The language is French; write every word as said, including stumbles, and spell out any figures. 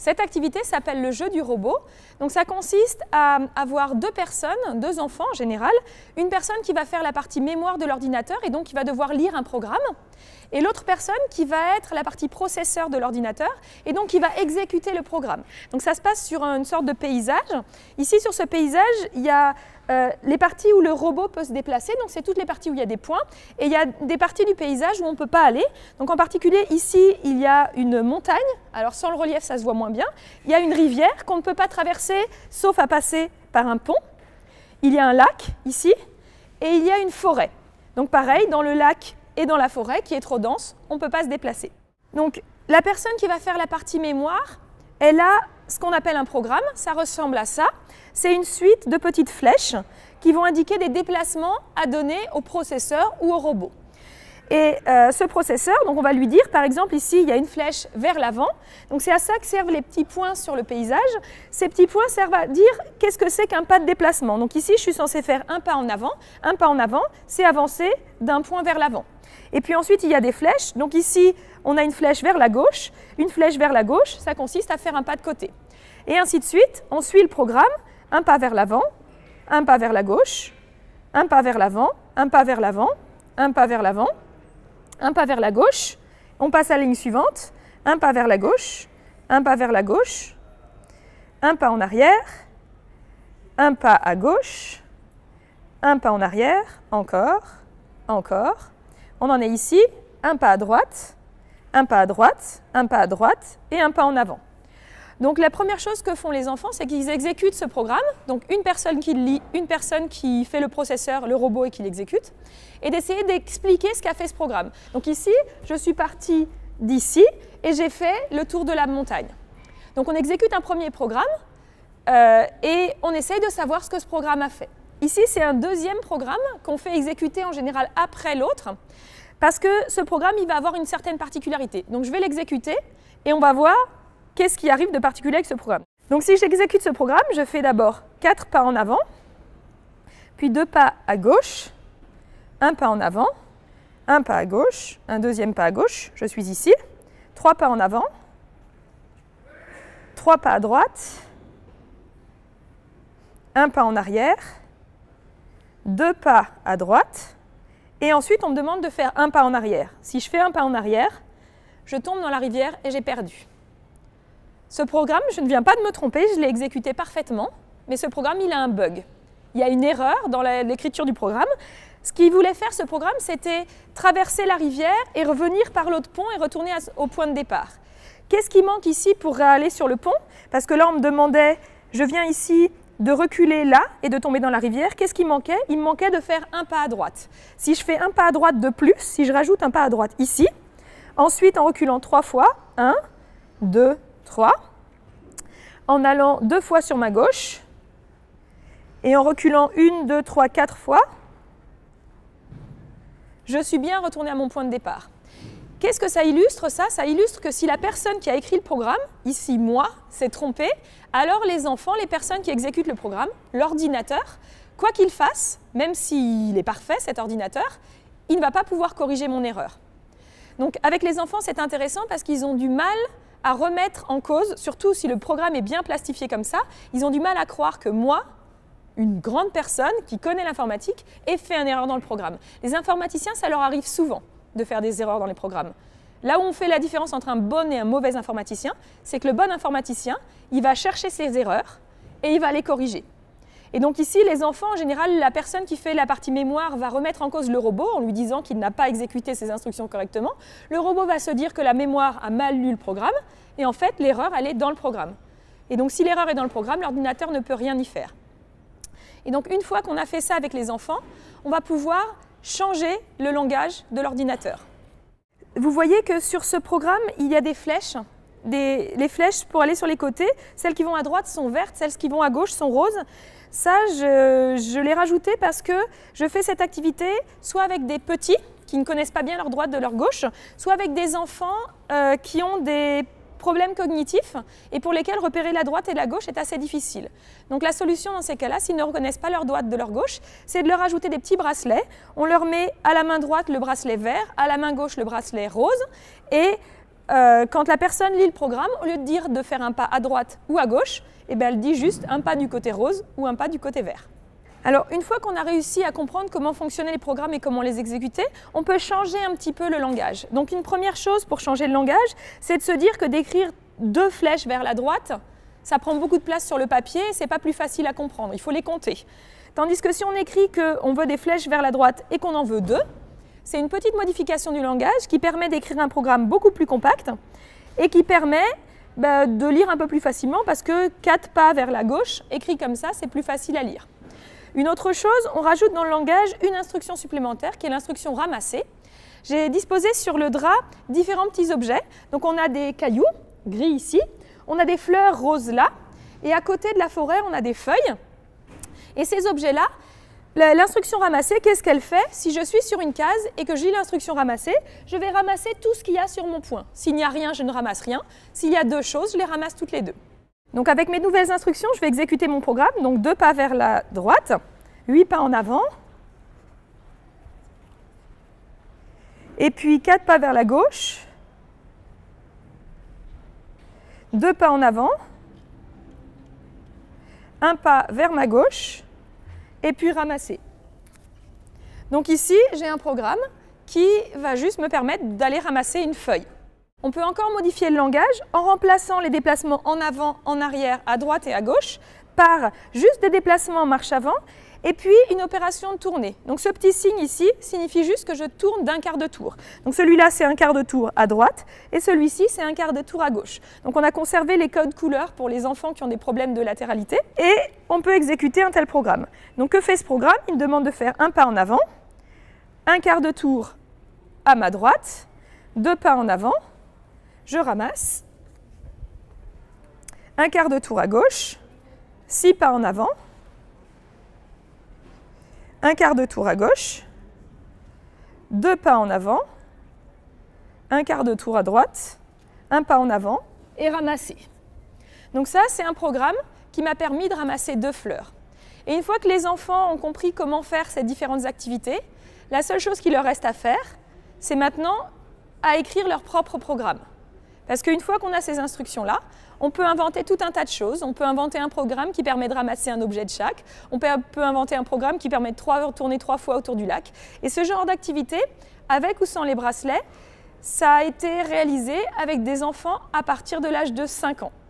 Cette activité s'appelle le jeu du robot. Donc ça consiste à avoir deux personnes, deux enfants en général, une personne qui va faire la partie mémoire de l'ordinateur et donc qui va devoir lire un programme, et l'autre personne qui va être la partie processeur de l'ordinateur et donc qui va exécuter le programme. Donc ça se passe sur une sorte de paysage. Ici sur ce paysage, il y a euh, les parties où le robot peut se déplacer, donc c'est toutes les parties où il y a des points, et il y a des parties du paysage où on ne peut pas aller. Donc en particulier ici, il y a une montagne, alors sans le relief ça se voit moins bien, il y a une rivière qu'on ne peut pas traverser sauf à passer par un pont, il y a un lac ici, et il y a une forêt. Donc pareil, dans le lac et dans la forêt qui est trop dense, on ne peut pas se déplacer. Donc la personne qui va faire la partie mémoire, elle a ce qu'on appelle un programme, ça ressemble à ça. C'est une suite de petites flèches qui vont indiquer des déplacements à donner au processeur ou au robot. Et euh, ce processeur, donc on va lui dire, par exemple ici, il y a une flèche vers l'avant. Donc c'est à ça que servent les petits points sur le paysage. Ces petits points servent à dire qu'est-ce que c'est qu'un pas de déplacement. Donc ici, je suis censé faire un pas en avant. Un pas en avant, c'est avancer d'un point vers l'avant. Et puis ensuite, il y a des flèches. Donc ici, on a une flèche vers la gauche. Une flèche vers la gauche, ça consiste à faire un pas de côté. Et ainsi de suite, on suit le programme. Un pas vers l'avant, un pas vers la gauche, un pas vers l'avant, un pas vers l'avant, un pas vers l'avant, un pas vers la gauche. On passe à la ligne suivante. Un pas vers la gauche, un pas vers la gauche, un pas en arrière, un pas à gauche, un pas en arrière, encore, encore. On en est ici, un pas à droite, un pas à droite, un pas à droite et un pas en avant. Donc la première chose que font les enfants, c'est qu'ils exécutent ce programme. Donc une personne qui lit, une personne qui fait le processeur, le robot et qui l'exécute, et d'essayer d'expliquer ce qu'a fait ce programme. Donc ici, je suis partie d'ici et j'ai fait le tour de la montagne. Donc on exécute un premier programme euh, et on essaye de savoir ce que ce programme a fait. Ici, c'est un deuxième programme qu'on fait exécuter en général après l'autre, parce que ce programme, il va avoir une certaine particularité. Donc je vais l'exécuter et on va voir qu'est-ce qui arrive de particulier avec ce programme. Donc si j'exécute ce programme, je fais d'abord quatre pas en avant, puis deux pas à gauche, un pas en avant, un pas à gauche, un deuxième pas à gauche, je suis ici, trois pas en avant, trois pas à droite, un pas en arrière, deux pas à droite, et ensuite on me demande de faire un pas en arrière. Si je fais un pas en arrière, je tombe dans la rivière et j'ai perdu. Ce programme, je ne viens pas de me tromper, je l'ai exécuté parfaitement, mais ce programme, il a un bug. Il y a une erreur dans l'écriture du programme. Ce qu'il voulait faire, ce programme, c'était traverser la rivière et revenir par l'autre pont et retourner au point de départ. Qu'est-ce qui manque ici pour aller sur le pont? Parce que là, on me demandait, je viens ici de reculer là et de tomber dans la rivière. Qu'est-ce qui manquait? Il me manquait de faire un pas à droite. Si je fais un pas à droite de plus, si je rajoute un pas à droite ici, ensuite en reculant trois fois, un, deux, trois, en allant deux fois sur ma gauche et en reculant une, deux, trois, quatre fois, je suis bien retournée à mon point de départ. Qu'est-ce que ça illustre ça? Ça illustre que si la personne qui a écrit le programme, ici moi, s'est trompée, alors les enfants, les personnes qui exécutent le programme, l'ordinateur, quoi qu'il fasse, même s'il est parfait cet ordinateur, il ne va pas pouvoir corriger mon erreur. Donc avec les enfants, c'est intéressant parce qu'ils ont du mal à remettre en cause, surtout si le programme est bien plastifié comme ça, ils ont du mal à croire que moi, une grande personne qui connaît l'informatique, ait fait une erreur dans le programme. Les informaticiens, ça leur arrive souvent de faire des erreurs dans les programmes. Là où on fait la différence entre un bon et un mauvais informaticien, c'est que le bon informaticien, il va chercher ses erreurs et il va les corriger. Et donc ici, les enfants, en général, la personne qui fait la partie mémoire va remettre en cause le robot en lui disant qu'il n'a pas exécuté ses instructions correctement. Le robot va se dire que la mémoire a mal lu le programme et en fait, l'erreur, elle est dans le programme. Et donc si l'erreur est dans le programme, l'ordinateur ne peut rien y faire. Et donc une fois qu'on a fait ça avec les enfants, on va pouvoir changer le langage de l'ordinateur. Vous voyez que sur ce programme, il y a des flèches. Des, les flèches pour aller sur les côtés, celles qui vont à droite sont vertes, celles qui vont à gauche sont roses. Ça, je, je l'ai rajouté parce que je fais cette activité soit avec des petits qui ne connaissent pas bien leur droite de leur gauche, soit avec des enfants euh, qui ont des problèmes cognitifs et pour lesquels repérer la droite et la gauche est assez difficile. Donc la solution dans ces cas-là, s'ils ne reconnaissent pas leur droite de leur gauche, c'est de leur ajouter des petits bracelets. On leur met à la main droite le bracelet vert, à la main gauche le bracelet rose et euh, quand la personne lit le programme, au lieu de dire de faire un pas à droite ou à gauche, eh bien, elle dit juste un pas du côté rose ou un pas du côté vert. Alors, une fois qu'on a réussi à comprendre comment fonctionnaient les programmes et comment les exécuter, on peut changer un petit peu le langage. Donc, une première chose pour changer le langage, c'est de se dire que d'écrire deux flèches vers la droite, ça prend beaucoup de place sur le papier et c'est pas plus facile à comprendre, il faut les compter. Tandis que si on écrit qu'on veut des flèches vers la droite et qu'on en veut deux, c'est une petite modification du langage qui permet d'écrire un programme beaucoup plus compact et qui permet bah, de lire un peu plus facilement parce que quatre pas vers la gauche, écrit comme ça, c'est plus facile à lire. Une autre chose, on rajoute dans le langage une instruction supplémentaire qui est l'instruction ramasser. J'ai disposé sur le drap différents petits objets. Donc on a des cailloux, gris ici, on a des fleurs roses là, et à côté de la forêt, on a des feuilles. Et ces objets-là, l'instruction ramasser, qu'est-ce qu'elle fait? Si je suis sur une case et que je lis l'instruction ramasser, je vais ramasser tout ce qu'il y a sur mon point. S'il n'y a rien, je ne ramasse rien. S'il y a deux choses, je les ramasse toutes les deux. Donc avec mes nouvelles instructions, je vais exécuter mon programme. Donc deux pas vers la droite, huit pas en avant, et puis quatre pas vers la gauche, deux pas en avant, un pas vers ma gauche, et puis ramasser. Donc ici, j'ai un programme qui va juste me permettre d'aller ramasser une feuille. On peut encore modifier le langage en remplaçant les déplacements en avant, en arrière, à droite et à gauche par juste des déplacements en marche avant et puis une opération de tournée. Donc ce petit signe ici signifie juste que je tourne d'un quart de tour. Donc celui-là, c'est un quart de tour à droite et celui-ci, c'est un quart de tour à gauche. Donc on a conservé les codes couleurs pour les enfants qui ont des problèmes de latéralité et on peut exécuter un tel programme. Donc que fait ce programme? Il me demande de faire un pas en avant, un quart de tour à ma droite, deux pas en avant, je ramasse, un quart de tour à gauche, six pas en avant, un quart de tour à gauche, deux pas en avant, un quart de tour à droite, un pas en avant et ramasser. Donc ça, c'est un programme qui m'a permis de ramasser deux fleurs. Et une fois que les enfants ont compris comment faire ces différentes activités, la seule chose qu'il leur reste à faire, c'est maintenant à écrire leur propre programme. Parce qu'une fois qu'on a ces instructions-là, on peut inventer tout un tas de choses. On peut inventer un programme qui permet de ramasser un objet de chaque. On peut, peut inventer un programme qui permet de tourner trois fois autour du lac. Et ce genre d'activité, avec ou sans les bracelets, ça a été réalisé avec des enfants à partir de l'âge de cinq ans.